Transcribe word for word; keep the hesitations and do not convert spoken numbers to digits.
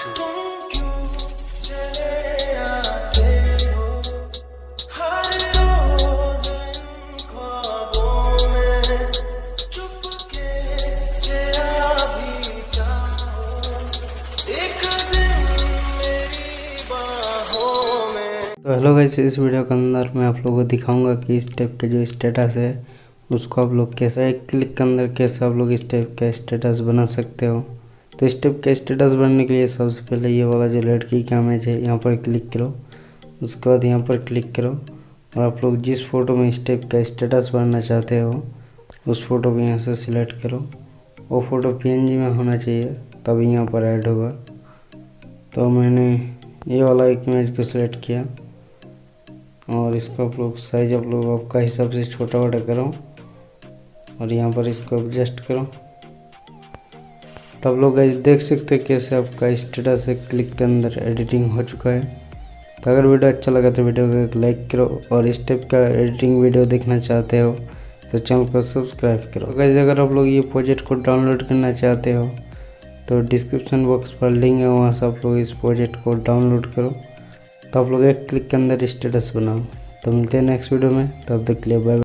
तुम क्यों चले आते हो हर रोज इन ख्वाबों में, चुपके से आ भी जाओ एक दिन मेरी बाहों में। तो हेलो गाइस, इस वीडियो के अंदर मैं आप लोगों को दिखाऊंगा कि इस टाइप के जो स्टेटस है उसको आप लोग कैसे एक क्लिक के अंदर कैसे आप लोग इस टाइप का स्टेटस बना सकते हो। तो इस टाइप का स्टेटस बनने के लिए सबसे पहले ये वाला जो लड़की का इमेज है यहाँ पर क्लिक करो, उसके बाद यहाँ पर क्लिक करो और आप लोग जिस फ़ोटो में इस टाइप का स्टेटस बनना चाहते हो उस फ़ोटो को यहाँ से सिलेक्ट करो। वो फ़ोटो पीएनजी में होना चाहिए तभी यहाँ पर ऐड होगा। तो मैंने ये वाला एक इमेज को सिलेक्ट किया और इसको आप लोग साइज आप लोग आपका हिसाब से छोटा बड़ा करो और यहाँ पर इसको एडजस्ट करो। तब लोग गाइस देख सकते हैं कैसे आपका स्टेटस है क्लिक के अंदर एडिटिंग हो चुका है। तो अगर वीडियो अच्छा लगा तो वीडियो को एक लाइक करो और इस टाइप का एडिटिंग वीडियो देखना चाहते हो तो चैनल को सब्सक्राइब करो। गाइस अगर आप लोग ये प्रोजेक्ट को डाउनलोड करना चाहते हो तो डिस्क्रिप्शन बॉक्स पर लिंक है, वहाँ से आप लोग इस प्रोजेक्ट को डाउनलोड करो। तो आप लोग एक क्लिक के अंदर स्टेटस बनाओ। तो मिलते हैं नेक्स्ट वीडियो में, तब तक के लिए बाय।